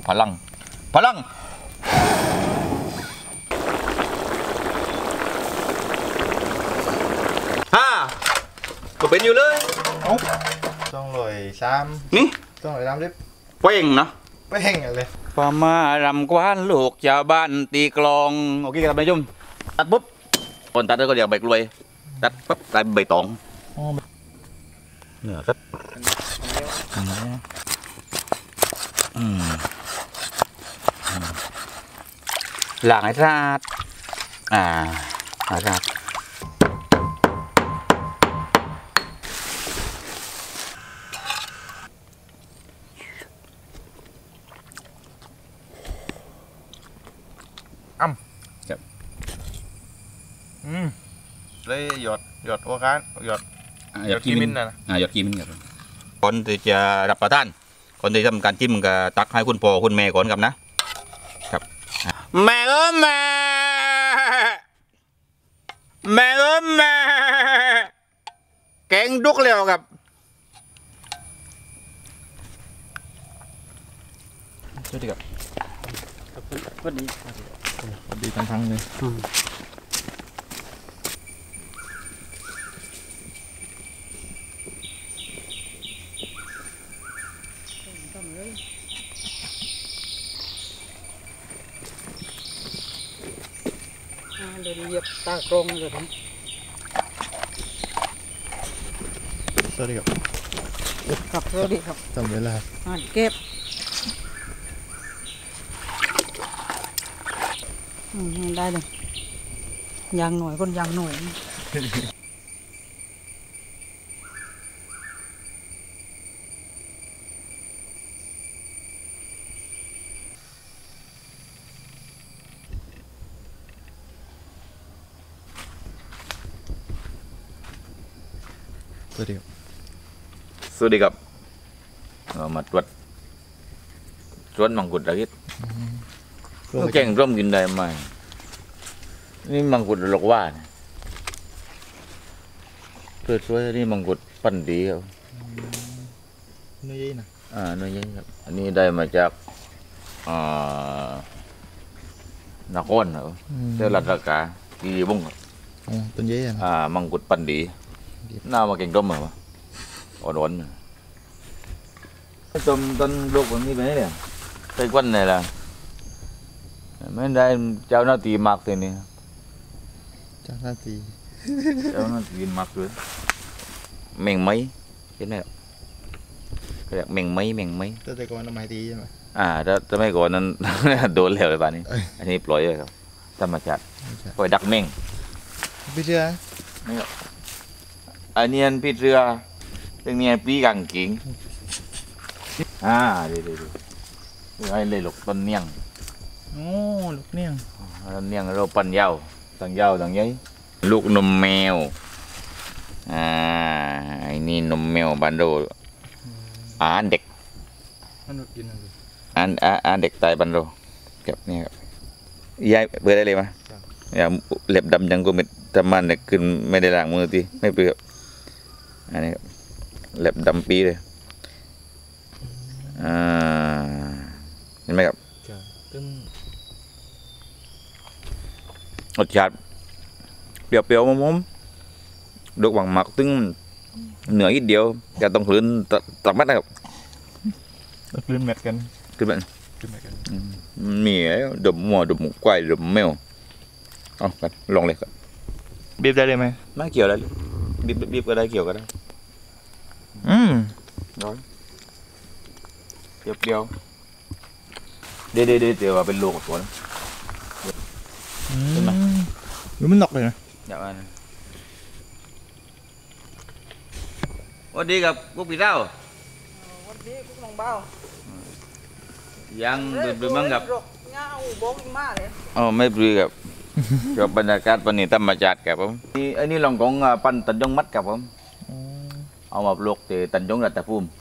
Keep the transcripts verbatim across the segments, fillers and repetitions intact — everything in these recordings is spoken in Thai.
พลังพลังฮ่าก็เป็นอยู่เลยเอ้าต้องลอยซ้ำนี่ต้องลอยซ้ำดิเป่งนะเป่งอะไรปามารำกวานลูกชาวบ้านตีกลองโอเคครับนายยุ่มตัดปุ๊บคนตัดแล้วก็เรียกใบกล้วยตัดปุ๊บกลายเป็นใบตองเนี่ยครับอืมหลังไอ้ราดอ่าไอ้ราดอ้ำครับอืมเลยหยดหยดวัวกันหยดหยดกีมินนะอ่าหยดกีมินครับคนที่จะรับประทานคนที่ทำการจิ้มก็ตักให้คุณพ่อคุณแม่ก่อนครับนะครับแม่เออแม่แม่เออแม่แกงดุกเร็วครับสวัสดีครับสวัสดีสวัสดีทั้งทั้งเลยเดี๋ยวเหยียบตากรงเลยผมสวัสดีครับครับสวัสดีครับจำเวลาอ่าเก็บอืมได้เลยยางหน่อยคนยางหน่อยสวัสดีครับสวัสดีครับมาตรวจสวนมังคุดอาทิตย์แกงร่มกินได้ไหมนี่มังคุดหลอกว่าเพื่อช่วยนี่มังคุดปั้นดีครับเนื้อเย็นนะอ่าเนื้อเย็นครับอันนี้ได้มาจากอ่านครครับเจ้าลัดราคาที่บุ้งครับอ๋อต้นเย็นอ่ามังคุดปั้นดีหน้ามาแกงร่มเหรออ่อนๆต้นต้นลูกแบบนี้ไปไหนเนี่ยไต้กวนเนี่ยล่ะไม่ได้เจ้าหน้าที่มักตัวนี้เจ้าหน้าที่เจ้าหน้าที่มักเลยแมงไม้เห็นไหมก็เรียกแมงไม้แมงไม้แต่ก่อนทำไมตีใช่ไหมอ่าถ้าถ้าไม่ก่อนนั้น โดนแล้วเลยป่านนี้อันนี้ปล่อยเลยครับธรรมชาติปล่อยดักแมงพี่เรือนี่ครับอันนี้อันพี่เรือเรื่องนี้ปีกังกิ่งอ่าเดี๋ยวเดี๋ยวไอ้เลยหลกต้นเนียงโอ้ลูกเนียงต้นเนียงเราปั่นยาวต่างยาวต่างยัยลูกนมแมวอ่าไอ้นี่นมแมวบันโดอ่านเด็กอ่านอ่านเด็กตายบันโดเก็บนี่ครับย้ายเบื่อได้เลยมั้ยอย่าเล็บดำยังกูไม่ทำมันเนี่ยขึ้นไม่ได้ล้างมือทีไม่เปลือกอันนี้เล็บดำปีเลยอ่าเห็นไหมครับรสชาติเปรี้ยวๆมุ้มๆดูหวังหมักตึ้งเหนืออีกเดียวจะต้องพื้นตักมัดนะครับพื้นเม็ดกันขึ้นแบบมีดมหัวดมควายดมแมวเอากันลองเลยครับบีบได้เลยไหมไม่เกี่ยวอะไรบีบบีบก็ได้เกี่ยวก็ได้อืมร้อนเปรี้ยวเดี๋ยวเดี๋ยวเดี๋ยวเป็นลูกของตัวนะเห็นไหมมันหนักเลยนะอย่างนั้นวันดีกับพวกพี่เจ้าวันดีพวกน้องเบายังดูมั้งกับเงาบงมากเลยอ๋อไม่ปลือกับกับบรรยากาศวันนี้ธรรมชาติกับผมนี่อันนี้ลองของปันตันยงมัดกับผมเอามาปลูกที่ตันยงรัตภูมิ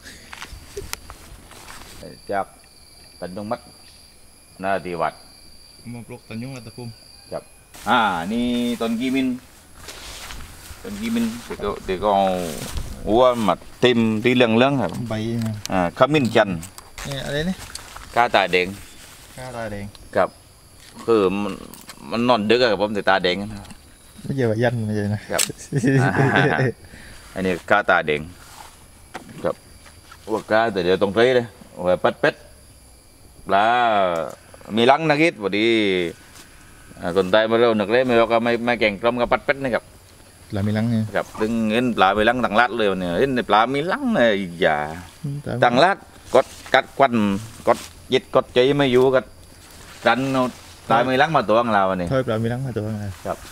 จากตันยงมัดนาทีวัดมาปลูกตันยงรัตภูมิครับอ่านี่ต้นกีมินต้นกีมินเด็กก็เด็กก็หัวมัดเต็มที่เหลืองๆครับใบอ่าขมิ้นจันนี่อะไรนี่กาตาแดงข้าตาแดงกับคือมันมันนอนดึกอะกับผมแต่ตาแดงนะไม่เกี่ยวกับยันไม่ใช่นะครับอันนี้กาตาแดงกับว่ากาแต่เดี๋ยวตรงนี้เลยว่าปัดเป็ดปลามีลังนักกิดพอดีคนไทยมาเร็วนักเล่ไม่เราก็ไม่ไม่แข่งกลมกับปัดเป็ดนี่ครับลามีลังเนี่ยกับดึงเงินปลาไปลังต่างลัดเลยเนี่ยเห็นปลามีลังเลยอย่าต่างลัดกดกัดควันกดยิดกดใจไม่อยู่กัดดันปลามีลังมาตัวของเราเนี่ย thôiปลามีลังมาตัวไง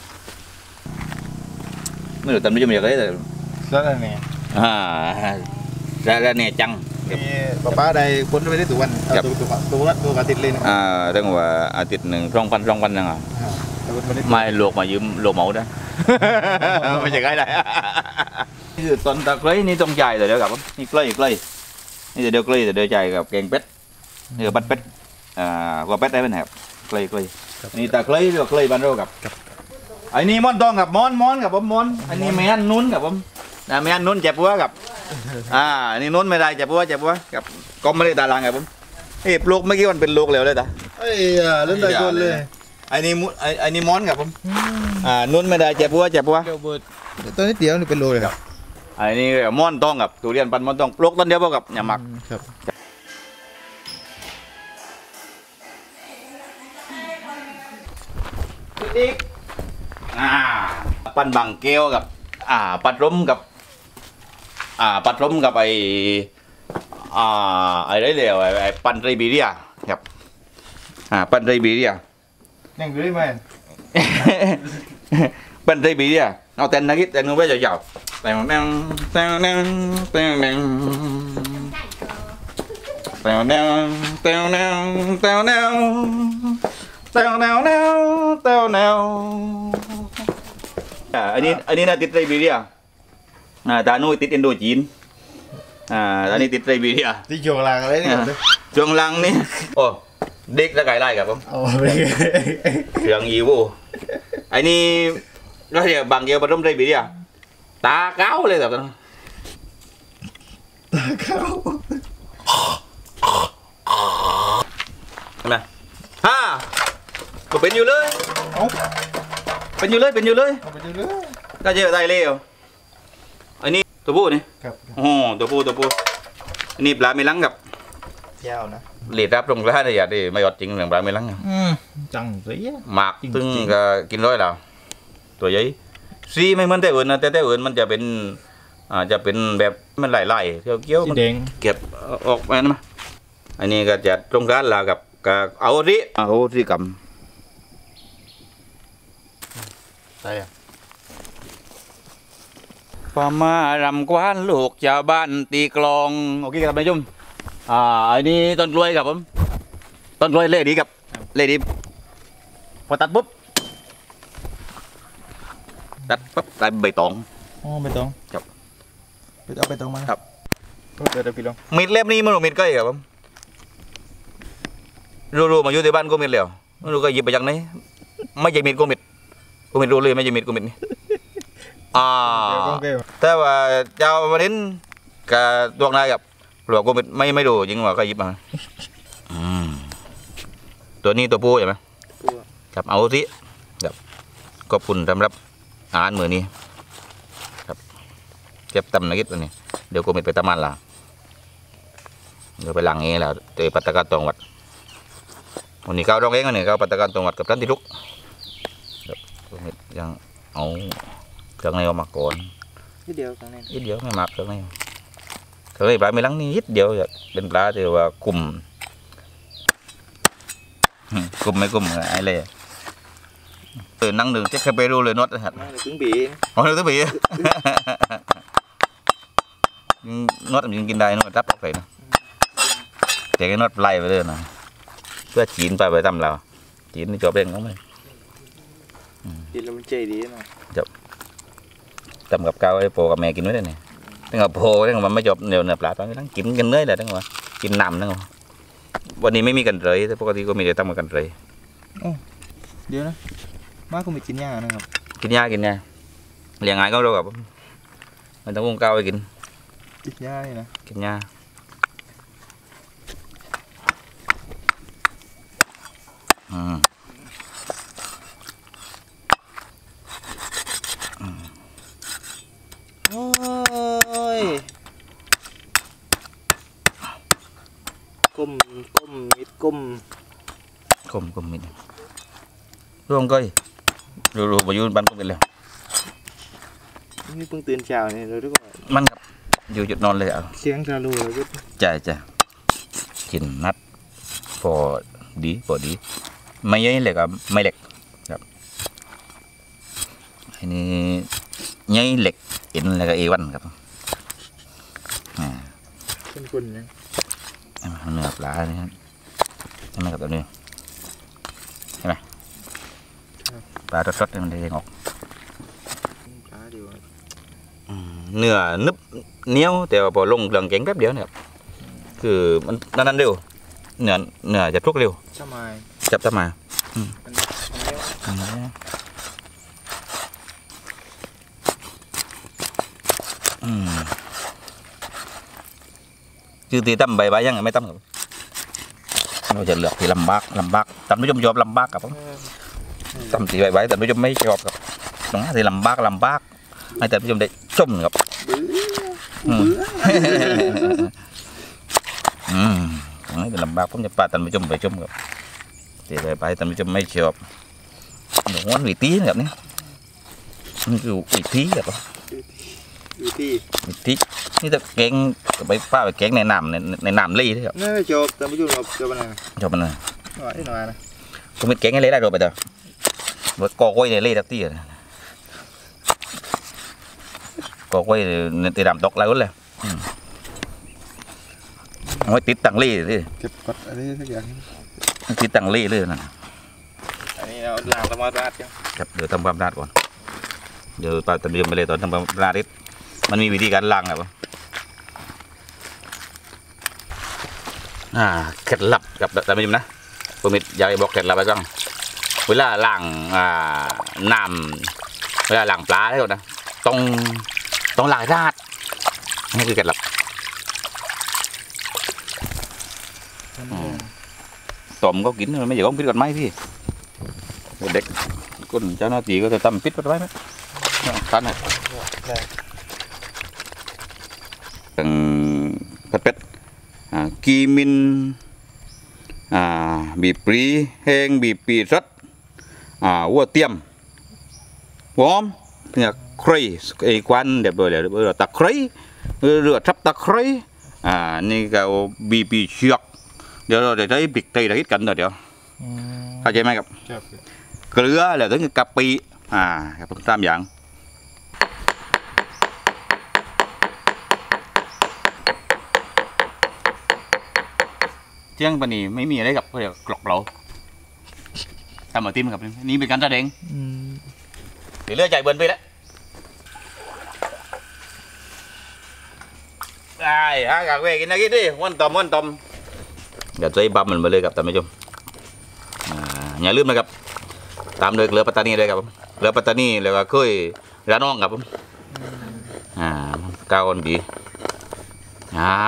ไม่รู้ตอนนี้จะมีอะไรแต่ rất là nè อ่าra ra nè chăng มีป้าป้าได้คนไปได้ตัววันตัวตัวตัวละตัวกระติดเลยนะอ่าเรื่องว่าอาทิตย์หนึ่งร่องพันร่องพันยังอ่ะตัวคนไปได้ไม่ลวกมายืมลวกหมูได้ ไม่ใช่ไงได้นี่คือตอนตะไคร้นี่ต้องใจเลยเดี๋ยวกับนี่ไคร้ไคร้นี่เดี๋ยวไคร้เดี๋ยวใจกับแกงเป็ดนี่กับบัดเป็ดอ่าว่าเป็ดได้เป็นแหบไคร้ไคร้นี่ตะไคร้เรียกไคร้บ้านเรากับไอ้นี่มอนตองกับมอนมอนกับผมมอนอันนี้ไม่อันนู้นกับผมนะไม่อันนู้นเจ็บหัวกับอ่านี่นู้นไม่ได้เจ็บหัวเจ็บหัวกับก็ไม่ได้ตาลังกับผมเอ้ปลูกเมื่อกี้มันเป็นลูกเหลวเลยตาเอ้ยเล่นได้คนเลยไอ้นี่มุไอ้ไอ้นี่มอนกับผมอ่านู้นไม่ได้เจ็บหัวเจ็บหัวตัวนิดเดียวนี่เป็นโลเลยครับไอ้นี่มอนต้องกับทุเรียนปันมอนต้องปลูกต้นเดียวพอกับอย่าหมักครับอีกอ่าปันบังเกลกับอ่าปัดร่มกับอ่าปัดร่มกับไอ้อ่าไอ้ไรเดียวไอ้ไอ้ปันไรบีเรียครับอ่าปันไรบีเรียนั่งอยู่ได้ไหมปันไรบีเรียเอาเต้นนักกิเต้นงูไว้ยาวๆแต่งแนงแต่งแนงแต่งแนงแต่งแนงแต่งแนงแต่งแนงแต่งแนวแนวแต่งแนวอ่าอันนี้อันนี้น่าติดไรบีเรียอ่าตาโน้ยติดอินโดจีนอ่าอันนี้ติดไรบีเรียที่โจกลางอะไรนี่ครับช่วงหลังนี่โอ้เด็กจะไก่ไล่กับผมโอ้ยเครื่องยีวูไอ้นี่ก็เรียกบางเกียวปฐมไรบีเรียตาเก้าเลยแบบนั้นเข้าใช่ไหมฮ่าก็เป็นอยู่เลยเอ้าเป็นอยู่เลยเป็นอยู่เลยเอาไปดูเลยก็เจอได้เลยอันนี้ตัวผู้นี่ครับโอ้ตัวผู้ตัวผู้อันนี้ปลาไม่ลังกับยาวนะเหลียดรับลงร้านเลยอย่าดิไม่ยอดจริงเรื่องปลาไม่ลังอืมจังสิหมากตึงก็กินร้อยแล้วตัวใหญ่ซีไม่เหมือนแต่อื่นนะแต่แต่อื่นมันจะเป็นอ่าจะเป็นแบบมันไหลๆเกี่ยวเกี่ยวสีมันแดงเก็บออกมานะอันนี้ก็จะตรงร้านลากับกับเอาดิเอาดิกใช่อะำปามารำกวานลูกชาวบ้านตีกลองโอเคครับนายจุ่มอ่าอันนี้ต้นกล้วยครับผมต้นกล้วยเล่ดีครับเล่ดีพอตัดปุ๊บตัดปุ๊บได้ใบตองอ๋อใบตองครับไปเอาใบตองมาครับเดี๋ยวเดี๋ยวพี่ลองมีดเล่มนี้มันมีดใกล้ครับผมรู้ๆมาอยู่ที่บ้านกูมีดแล้วไม่รู้ก็หยิบไปจากไหนไม่ใช่มีดกูมีดกูมีดรู้เลยไม่ใช่มีดกูมีดนี่อ่าเดี๋ยวกล้องเกลแต่ว่าเจ้ามาเน้นกับดวงนายกับหลวงกูมีดไม่ไม่รู้จริงว่าก็หยิบมาอืมตัวนี้ตัวผู้ใช่ไหมครับเอาสิครับขอบคุณสำหรับอาหารมื้อนี้ครับเก็บตำนักกิจวันนี้เดี๋ยวกูมีดไปตำมันละเดี๋ยวไปหลังนี้แล้วเจอปัตตการตองวัดวันนี้เขาร้องเองอันนี้เขาปัตตการตองวัดกับท่านที่ลุกเดี๋ยวกูมีดยังเอาเครื่องในออกมาก่อนนิดเดียวตรงนี้นิดเดียวไม่มากเครื่องในเครื่องในปลาไม่ลังนี่นิดเดียวจะเป็นปลาที่ว่าคุมอืมคุมไม่คุมไอ้เลยเออนั่งหนึ่งเจ๊แค่ไปรู้เลยน็อตนะฮะถึงบีอ๋อเดี๋ยวต้องไปอ่ะ น็อตมันยังกินได้น็อตรับออกไปนะแต่ไอ้น็อตไล่ไปเลยนะเพื่อจีนไปไปทำเราจีนนี่จบเองเขาไหมดีแล้วมันใจดีนะทำกับข้าวให้โปกับแม่กินไว้เลยเนี่ยตั้งแต่โปตั้งแต่มันไม่จบเดี๋ยวเนื้อปลาตอนนี้ตั้งกินกันเนื้อเลยตั้งแต่กินน้ำตั้งแต่วันนี้ไม่มีกันเลยแต่ปกติก็มีแต่ทำกันเลยเดี๋ยวนะมาก็มีกินยานะครับกินยากินยาเลี้ยงง่ายก็เรากับมันต้องวงข้าวไปกินกินยานี่นะกินยาก้มก้มมิดก้มคมคมมิดร่วงก้อยรู้รู้ประยุทธ์บ้านก็เป็นแล้วนี่เพิ่งตื่นเช้านี่เลยทุกคนมันครับอยู่จุดนอนเลยอ่ะเสียงซาลูเลยใช่จ้ะกินนัดพอดีพอดีไม่เยอะเลยครับไม่เล็กครับอันนี้เยอะเล็กเอ็นแล้วก็เอวันครับอ่าเป็นคนยังเนื้อปลาเนี่ยครับใช่ไหมครับตัวนี้ใช่ไหมปลารสๆมันได้ออกปลาดีวะเนื้อนึบเหนียวแต่ว่าพอลงเครื่องแกงแป๊บเดียวเนี่ยครับคือมันนั้นๆเร็วเนื้อเนื้อจะทุกเร็วสมัยจับจับมามันมันเลี้ยวอืมคือตีตั้มใบใบยังไม่ตั้มครับเราจะเลือกที่ลำบากลำบากท่านผู้ชมชอบลำบากครับผมตั้มตีใบใบท่านผู้ชมไม่ชอบครับตรงนั้นที่ลำบากลำบากให้ท่านผู้ชมได้ชมครับเบื่ออืมเบื่ออืมตรงนี้เป็นลำบากผมจะปาท่านผู้ชมไปชมครับตีใบใบท่านผู้ชมไม่ชอบหนูวันวิธีแบบนี้มันคือวิธีแบบอยู่ที่วิธีนี่แต่แกงไปป้าไปแกงในน้ำในในน้ำเลยที่ครับน่าจะจบแต่ไม่ยุ่งหรอกจบมันนะชอบมันเลยหน่อยหน่อยนะผมเป็นแกงให้เลยได้โดดไปเถอะว่ากอกล้วยในเลยทักที่อะกอกล้วยในตีดำตกแล้วเลยเอาไว้ติดตังลี่เลยเก็บกดอะไรสักอย่างติดตังลี่เลยนะอันนี้เราล้างสมาร์ทบาทยังครับเดี๋ยวทำความสะอาดก่อนเดี๋ยวปลาตะเบียมไปเลยตอนทำความสะอาดนิดมันมีวิธีการล้างแบบอ่าเคล็ดลับกับตะเบียมนะผมมีอยากให้บอกเคล็ดลับไปบ้างเวลาล้างอ่าน้ำเวลาล้างปลาให้ก่อนนะต้องต้องล้างราดนี่คือเคล็ดลับต้มก็กินมันไม่อยากต้องพิษก่อนไหมพี่เด็กคนเจ้าหน้าที่ก็จะทำพิษก่อนไหมท่านไหนตั้งผัดเป็ดกีมินบีปรีแห้งบีปีรัดวัวเตียมหอมเนี่ยไคร้ไอ้ควันเดี๋ยวเดี๋ยวตะไคร้เรือทับตะไคร้อ่านี่ก็บีปีเชือกเดี๋ยวเราจะได้บิกตีได้กันเดี๋ยวเข้าใจไหมครับเกลือแล้วถึงกะปิอ่าครับสามอย่างเที่ยงปนีไม่มีอะไรกับเรียกกรอกเราทำมาติ้มครับนี่เป็นการแสดงเดี๋ยวเลือดใจเบิร์นไปแล้วไอ้ฮะกากเวกินนะกินดิวันตอมวันตอมเดี๋ยวใจบัมมันไปเลยครับท่านผู้ชมอย่าลืมนะครับตามเลยเรือปัตตานีเลยครับเรือปัตตานีแล้วก็เคยระนองครับผมอ่าก้าวดีอ่า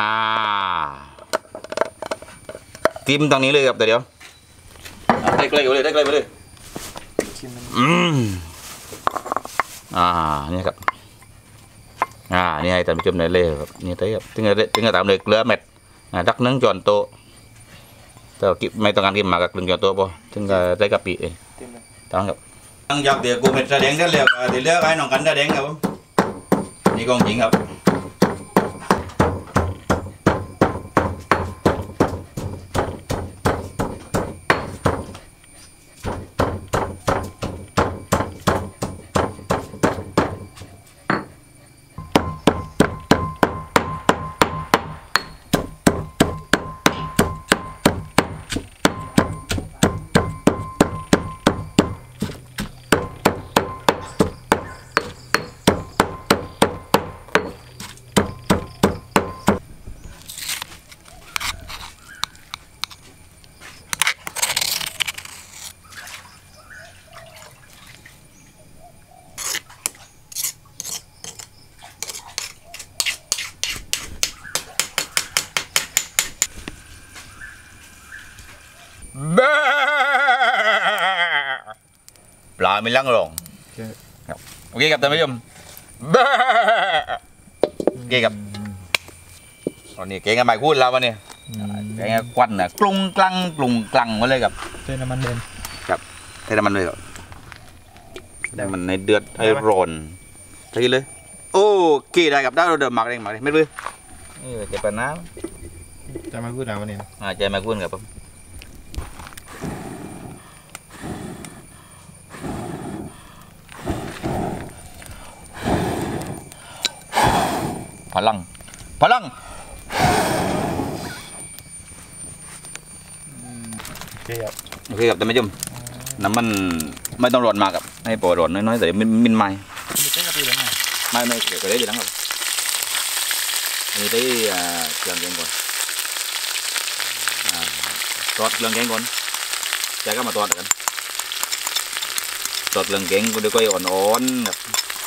ทิมตรงนี้เลยครับเดี๋ยวได้ใกล้ๆเลยได้ใกล้ไปเลยอืมอ่านี่ครับอ่านี่ให้ท่านผู้ชมได้เลยครับนี่ได้ครับถึงจะถึงจะตามเลยเกลือเม็ดดักนึ่งจอนโตแต่ไม่ต้องการกินมากับกลึงจอนโตป่ะถึงจะได้กะปิเองต้องครับตั้งยอกเดี๋ยวกูเป็นแสดงได้แล้วเดี๋ยวเลือกให้น้องกันแสดงครับผมนี่กองจริงครับปลาไม่ลังหลงครับโอเคครับท่านผู้ชมโอเคครับตอนนี้เก่งกันใหม่พูดแล้ววันนี้แกงควันน่ะกรุงกลังกรุงกลังมาเลยครับเส้นน้ำมันเดินใช้น้ำมันเลยครับได้มันในเดือดไอ้ร้อนใช่เลยโอ้กี่ได้กับได้เราเดินหมักเองหมักเองไม่รู้นี่เจ็บปะน้ำจะมาพูดอะไรวันนี้อ่าใจมากุ้นกับผมพลังพลังโอเคครับโอเคครับแต่ไม่จมน้ำมันไม่ต้องร้อนมากครับให้ปอร้อนน้อยๆแต่มินมินไม่มีเต้นกะปิแล้วไงไม่ไม่เดี๋ยวก็ได้ดีแล้วครับอันนี้ได้อ่าเครื่องแกงก่อนอ่าทอดเครื่องแกงก่อนใจก็มาทอดกันทอดเครื่องแกงก็เดี๋ยวก็อ่อนๆครับ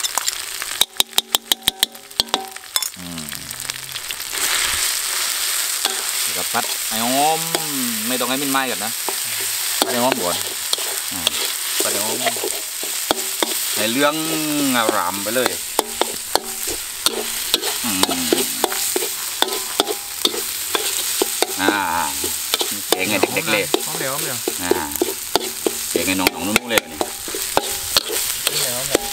อืมแล้วก็พัดไอ้หอมไม่ต้องให้มินไหม้กันนะพัดไอ้หอมก่อนอ่าพัดไอ้หอมให้เรื่องอารามไปเลยอืมอ่าเก่งไงเด็กๆเลยหอมเดียวหอมเดียวอ่าเก่งไงน้องๆนุ่นๆเลยนี่หอมเดียวหอมเดียว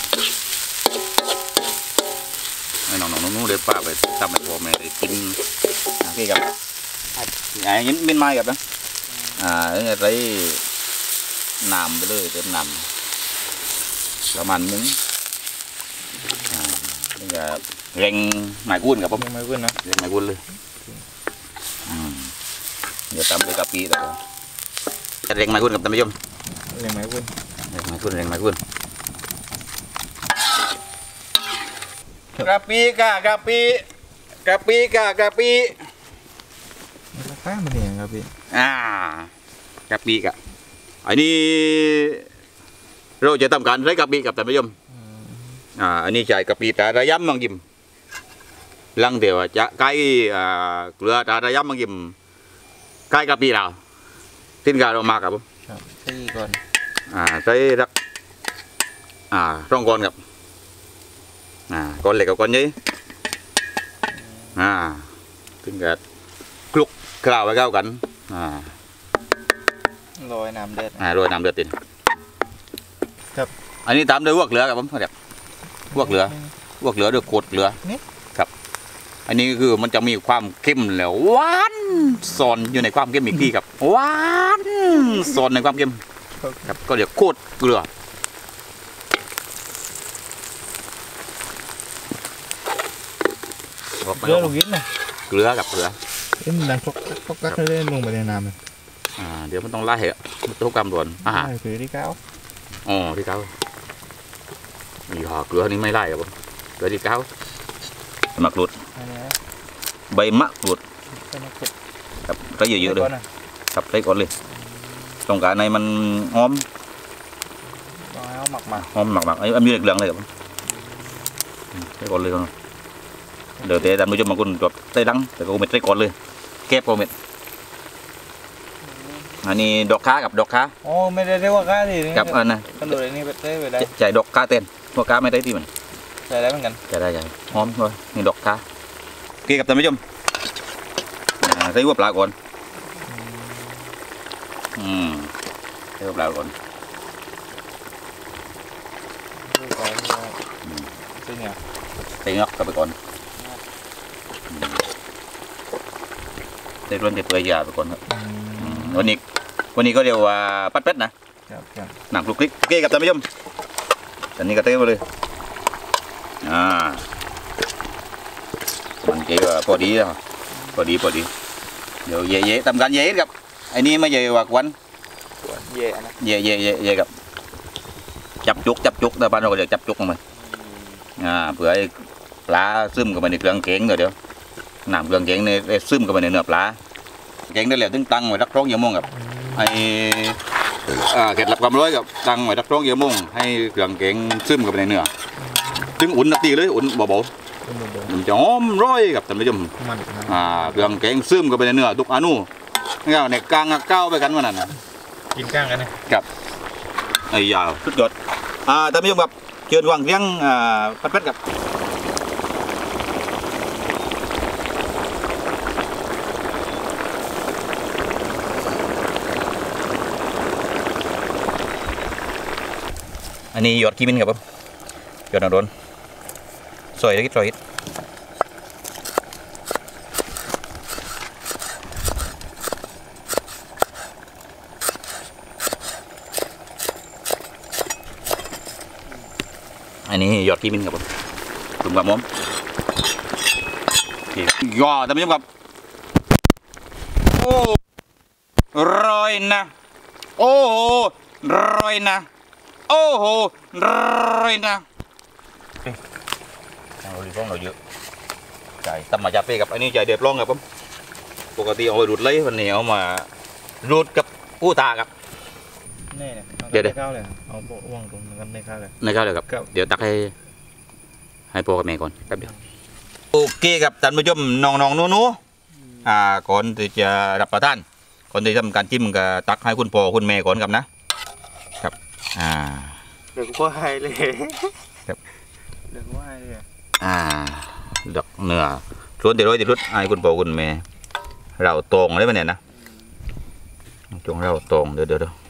ไอ้น้องๆนุ่นๆเลยป้าไปทำไปพอแม่ได้กินอ่าพี่กับไอ้ยิ้มมินไม้กับนะอ่าไอ้ไรน้ำไปเลยเติมน้ำประมาณนึงอ่านี่ก็เร่งไม้กุ้นกับผมยังไม่พูดนะเร่งไม้กุ้นเลยอืมเดี๋ยวตำด้วยกะปิแล้วก็จะเร่งไม้กุ้นกับท่านผู้ชมยังไม่พูดเร่งไม้กุ้นเร่งไม้กุ้นกะปิกะกะปิกะปิกะกะปิมันข้ามมันเนี่ยครับพี่อ่ากะปิกะอันนี้เราจะทำการใช้กะปิกับท่านผู้ชมอ่าอันนี้ใช้กะปิตาระยำมังยิมลังเดียวจะใกล้อ่าเกลือตาระยำมังยิมใกล้กะปิเราทิ้งกาเรามากับผมครับตีก่อนอ่าใช้รักอ่าร่องก้อนครับอ่าก้อนเล็กกับก้อนใหญ่อ่าถึงกับคลุกเคล้าไว้เข้ากันอ่าโรยน้ำเดือดอ่าโรยน้ำเดือดตินครับอันนี้ตามด้วยพวกเหลือครับผมครับพวกเหลือพวกเหลือด้วยขวดเหลือนี่ครับ อันนี้คือมันจะมีความเข้มแล้วหวานซ่อนอยู่ในความเข้มอีกทีครับหวานซ่อนในความเข้มครับก็เรียกโคตรเกลือเกลือลูกยิ้มนะเกลือกับเกลือเอ้ยมันดังพกพกกักเลยลงไปในน้ำเลยอ่าเดี๋ยวมันต้องไล่เหอะมันต้องกำรวนอาหารใช่คือที่เก้าอ๋อที่เก้ายี่ห้อเกลือนี่ไม่ไล่ครับผมเกลือที่เก้าหมักรูดอันนี้ใบมะกรูดเป็นมะกรูดครับใส่เยอะๆเลยก่นนครับใส่ก่อนเลยต้องการในมันหอมต้องให้เขาหมักมาหอมหมักๆไอ้อันมีเหลืองๆเลยครับผมอืมใส่ก่อนเลยครับเดี๋ยวเตะดันมือจมมากุนจบใส่ดังแต่ก็เม็ดใส่ก่อนเลยแก้ปโเม็ดอันนี้ดอกค้ากับดอกค้าโอ้ไม่ได้เรียกว่าก้าดิกับอันนั้นกระโดดอันนี้ไปได้ไปได้ใจดอกค้าเต้นพวกค้าไม่ได้ที่มันใส่ได้เหมือนกันจะได้ใหญ่หอมเลยนี่ดอกค้าโอเคกับท่านผู้ชมอ่าใส่หัวปลาก่อนอืมใส่หัวปลาก่อนดูก่อนใช่เนี่ยใส่งอกเข้าไปก่อนอืมใส่ร่วนใส่เปลือยยาไปก่อนครับอืมวันนี้วันนี้ก็เรียกว่าปัดเป็ดนะครับครับหนังคลุกคลิกโอเคกับท่านผู้ชมตอนนี้ก็เต้มาเลยอ่ามันเกี่ยวพอดีแล้วพอดีพอดีเดี๋ยวเย่ๆทำการเย่กับไอ้นี่ไม่เย่กว่าวันเย่นะเย่เย่เย่เย่กับจับจุกจับจุกแต่บ้านเราก็เรียกจับจุกของมันอ่าเผื่อไอ้ปลาซึมเข้าไปในเครื่องเก๋งเดี๋ยวเดี๋ยวน้ำเครื่องเก๋งในซึมเข้าไปในเนื้อปลาเก๋งได้แล้วถึงตั้งไว้รักร้องเยี่ยมงกับไอ้อ่าเกล็ดลับความร้อยกับตั้งไว้รักร้องเยี่ยมงให้เครื่องเก๋งซึมเข้าไปในเนื้อถึงอุ่นนาทีเลยอุ่นเบาๆมันจะหอมร้อยกับท่านผู้ชมมันอ่าเครื่องเก๋งซึมเข้าไปในเนื้อทุกอนุนี่ในกลางก้าวไปกันวันนั้นนะกินก้างกันนะกับไอ้ยาวสุดยอดอ่าท่านผู้ชมครับเชิญวางเรียงอ่าพัดพัดกับอันนี้หยอดขี้มิ้นครับผมหยอดนางโดนซอยเล็กซอยนิดอันนี้หยอดขี้มิ้นครับผมถุงกับม้อมหยอดท่านผู้ชมครับโอ้ร้อยนะโอ้โหร้อยนะโอ้โหร้อยนะเราดีฟ้องเราเยอะใจตำมาจาเป้กับอันนี้ใจเดือดร้อนครับผมปกติเอาไปดูดเลยวันนี้เอามาดูดกับกู้ตาครับนี่เนี่ยเดี๋ยวเดี๋ยวข้าวเลยเอาโปะว่างตรงนั้นในข้าวเลยในข้าวเลยครับครับเดี๋ยวตักให้ให้พ่อกับแม่ก่อนแป๊บเดียวโอเคครับท่านผู้ชมน้องๆนู้นๆอ่าก่อนที่จะรับประทานก่อนที่จะทำการจิ้มก็ตักให้คุณพ่อคุณแม่ก่อนครับนะครับอ่าเดี๋ยวก็ให้เลยครับเดี๋ยวก็ให้เลยอ่าดอกเนื้อส่วนที่ร้อยที่รุดให้คุณพ่อคุณแม่เราตรงได้ไหมเนี่ยนะจงเราตรงเดี๋ยวเดี๋ยวเดี๋ยว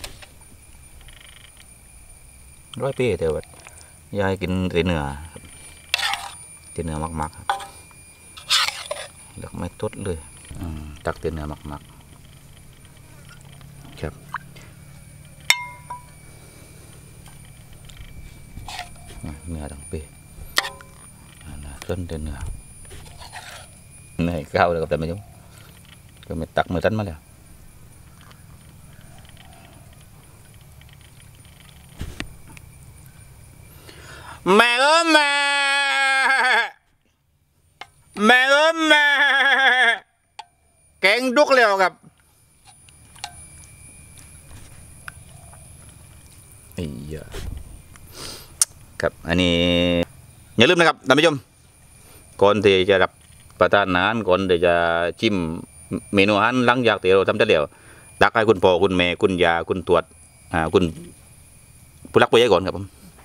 ร้อยปีเดียวแบบยายกินแต่เนื้อครับแต่เนื้อมากๆครับดอกไม่ต้นเลยอืมตักแต่เนื้อมากๆครับเนื้อทั้งปีต้นแต่เนื้อเนื้อข้าวเลยกับแต่ไม่ยุ่งก็ไม่ตักมือตันมาแล้วแม่เอ้ยแม่แม่เอ้ยแม่แกงดุกเร็วครับไอ้ยาครับอันนี้อย่าลืมนะครับท่านผู้ชมก่อนที่จะรับประทานอาหารก่อนที่จะจิ้มเมนูอาหารหลังจากที่เราทำเสร็จแล้วตักให้คุณพ่อคุณแม่คุณยาคุณตรวจอ่าคุณผู้รักผู้ใหญ่ก่อนครับผม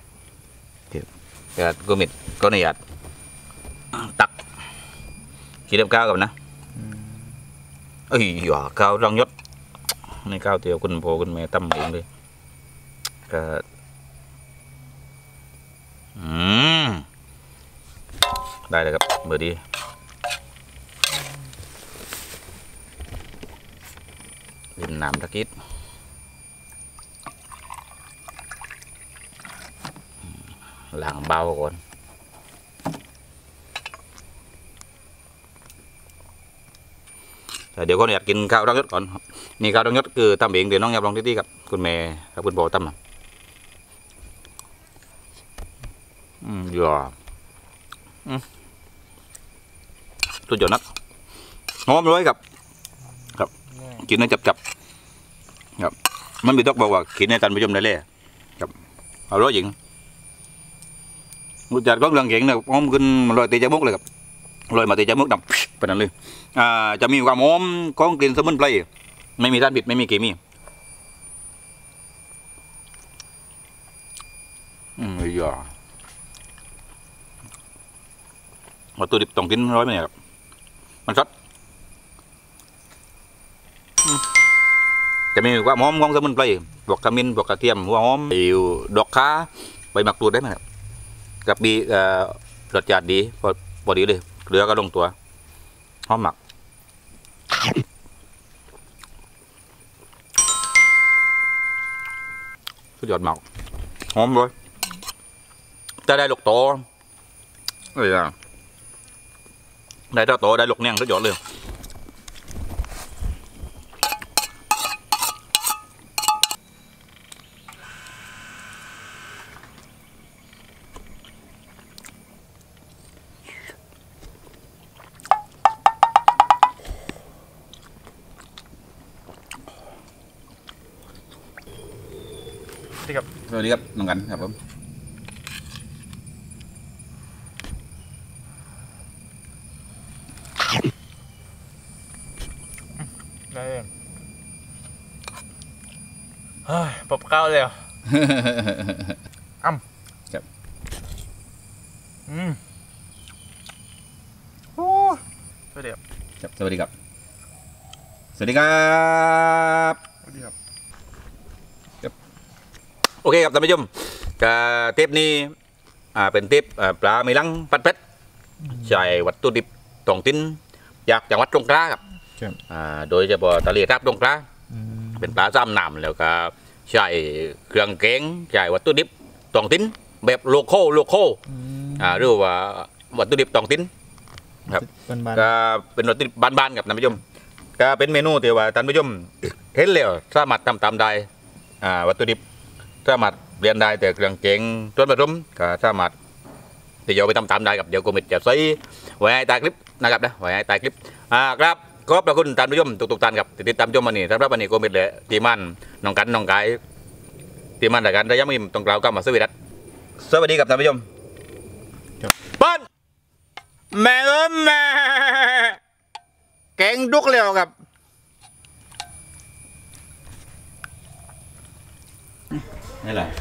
ก็ก็มิดก็ในหยาดตักขี้เล็บก้าวกับนะเอ้ยหย่าก้าวรังยศในก้าวเตียวคุณพ่อคุณแม่ตั้มเองเลยก็อืมได้เลยครับเบอร์ดีดินน้ำตะกี้ล้างเบาก่อนแต่เดี๋ยวก็อยากกินข้าวรังยศก่อนนี่ข้าวรังยศคือทำเองเดี๋ยวน้องอยากลองที่ๆกับคุณแม่กับคุณพ่อตั้มนะอืมหย่ออืมสุดยอดนักหอมเลยครับครับกินให้จับๆครับมันมีต้องบอกว่ากินให้ท่านผู้ชมได้เลยครับเอาร้อยหญิงรู้จักก็เรื่องเก่งนะหอมขึ้นมันลอยตีจมูกเลยครับลอยมาตีจมูกดำเป็นนั้นเลยอ่าจะมีความหอมของกลิ่นสมุนไพรไม่มีสารพิษไม่มีเคมีอืมหย่อวัตถุดิบต้องกินร้อยไหมเนี่ยครับมันสดจะมีความหอมของสมุนไพรพวกขมิ้นพวกกระเทียมหัวหอมอยู่ดอกค้าใบมะกรูดได้ไหมครับกับบีรสชาติดีพอพอดีเลยเกลือก็ลงตัวหอมหมักสุดยอดหมักหอมเลยจะได้ลูกโตอะไรอ่ะได้เท่าโตได้ลูกเนียงสุดยอดเลยสวัสดีครับสวัสดีครับน้องกันครับผมได้เองเฮ้ยปบข้าวเลยอ่ะ อ้ำครับอืมโอ้สวัสดีครับครับสวัสดีครับสวัสดีครับสวัสดีครับโอเคครับท่านผู้ชมกะเทปนี้อ่าเป็นเทปอ่าปลาไม่ลังปัดเป็ดใช้วัตถุดิบท้องถิ่นจากจังหวัดสงขลาครับอ่าโดยเฉพาะทะเลทับสงขลาเป็นปลาซ้ำน้ำแล้วก็ใช้เครื่องแกงใช้วัตถุดิบท้องถิ่นแบบโลโก้โลโก้อ่าหรือว่าวัตถุดิบท้องถิ่นครับบ้านก็เป็นวัตถุดิบบ้านๆกับท่านผู้ชมก็เป็นเมนูที่ว่าท่านผู้ชมเห็นแล้วสามารถทำตามได้อ่าวัตถุดิบสามารถเรียนได้แต่เครื่องแกงส่วนผสมก็สามารถที่จะเอาไปทำตามได้กับเดี๋ยวโกมิดจะใส่ไว้ให้ใต้คลิปนะครับนะไว้ให้ใต้คลิปอ่าครับขอบพระคุณท่านผู้ชมทุกๆท่านครับที่ติดตามชมวันนี้สำหรับวันนี้โกมิดและทีมงานน้องกันน้องกายทีมงานรายการระยะมิมต้องกล่าวคำว่าสวัสดีครับสวัสดีครับท่านผู้ชมปั้นแม่เอ้ยแม่แกงดุกเร็วครับนี่แหละ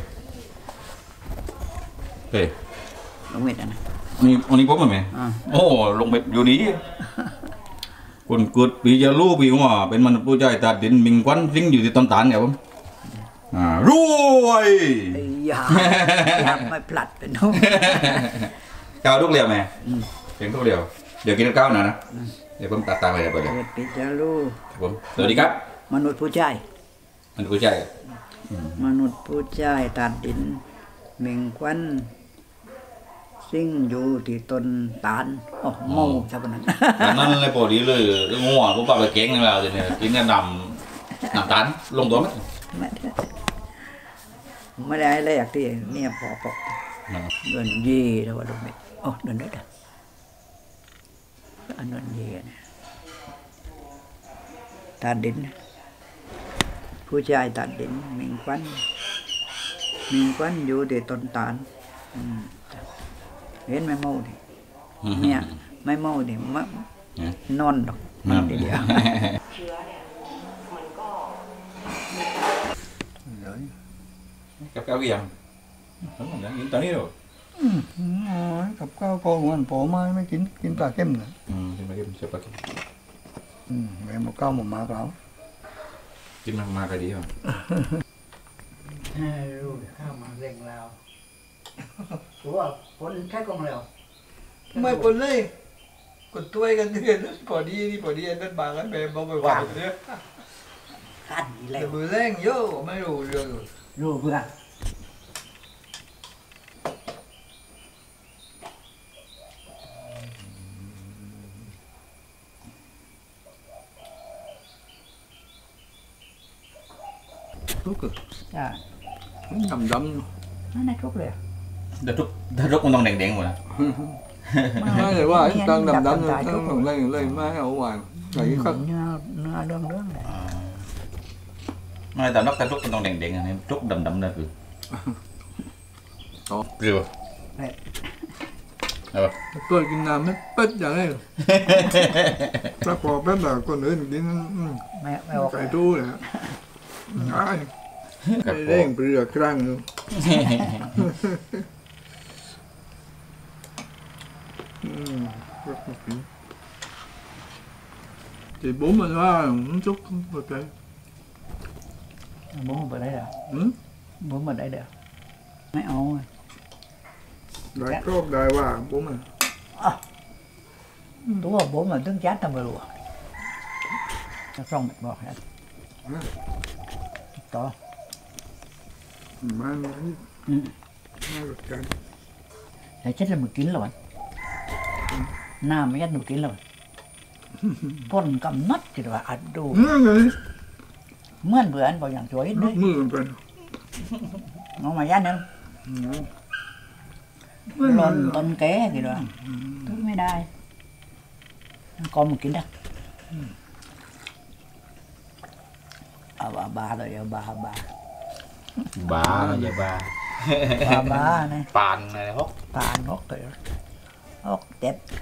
เฮ้ยลงเม็ดอ่ะนะนี่วันนี้ผมเหรอแม่อ่าโอ้ลงไปอยู่นี่คนเกิดปีจะรู้ปีว่าเป็นมนุษย์ผู้ใจตัดดินมิงควันสิ่งอยู่ที่ต้นตาลครับผมอ่ารวยไอ้ยาอยากไม่พลัดเป็นน้องข้าวดุกเร็วแม่แกงดุกเร็วเดี๋ยวกินข้าวหน่อยนะเดี๋ยวผมตัดตามไปเดี๋ยวไปเลยเกิดปิจารูครับผมสวัสดีครับมนุษย์ผู้ใจมนุษย์ผู้ใจมนุษย์ผู้ใจตัดดินเม่งควันสิ่งอยู่ที่ต้นตาลโอ้โม่ซะปะนั้นนั่นเลยพอดีเลยงัวผมปรับไปแกงนึงแล้วทีนี้กินกันนำนำตาลลงตัวไหมไม่ได้ไม่ได้แรกที่เนี่ยพอพอเดือนยี่แล้วว่าลงเม็ดโอ้เดือนนี้เด้ออันนั้นยี่เนี่ยตัดดินผู้ชายตัดดินมิงควันมิงควันอยู่ที่ต้นตาลอืมเห็นไหมเมาดิเนี่ยไม่เมาดิมะนอนดอกนอนทีเดียวกับข้าวกี่อย่างทั้งหมดอย่างนี้ตอนนี้หรออืมอ๋อกับข้าวพอมันพอมาไม่กินกินปลาเค็มนะอืมกินมากินเสียบไปกินอืมแม่บอกข้าวหมูหมาเปล่ากินมามาก็ดีอ่ะรู้ข้าวมาเร่งแล้วตัวคนแค่กองแล้วไม่ปนเลยกดถ้วยกันเดือนพอดีนี่พอดีนั่นบางกันแม่บอกไปว่าเนี่ยขันแล้แต่วมือแรงเยอะไม่รู้เรื่องรู้เพื่อทุกข์จ้าดำดนั่นได้ทุกเลยเดี๋ยวทุกเดี๋ยวทุกมันต้องแดงๆหมดนะำไม่เลยว่าตั้งดำดำตั้งของเลยเลยไม่เอาหวานใส่ข้าวเนื้อเนื้อเรื่องเรื่องเลยไม่แต่นอกแต่ทุกมันต้องแดงๆอันนี้ทุกดำๆนั่นคือเกลือเอาตัวกินน้ำไม่เป็ดอย่างนี้ถ้าพอเป็ดแบบคนอื่นกินไม่ไม่ออกไก่ตู้เลยไอ้เร่งเปลือกครั้งนึงthì bố mìnhว่าchút một cái บ bố mà đây được ừ? bố mà đây được mấy ô đại cốt đạiว่าbố mình đúng rồi bố mà đứng chát trong bờ lụa nó xong mệt bọt hết to mà nó ừ. nó được cái để chết là một kín rồi nam mới chết một kín rồi con cầm nát thì là ăn đồ nó này mướn vừa ăn vàoอย่างchuối hết nó đấy mưa bên ngon mà ăn không lon lon ké thì đó tôi mới đai con một kín đó à bà bà rồi à, bà bà บ้าอย่าบ้า bà bà này ปานอะไรฮอก bà ngót rồi ngót đẹp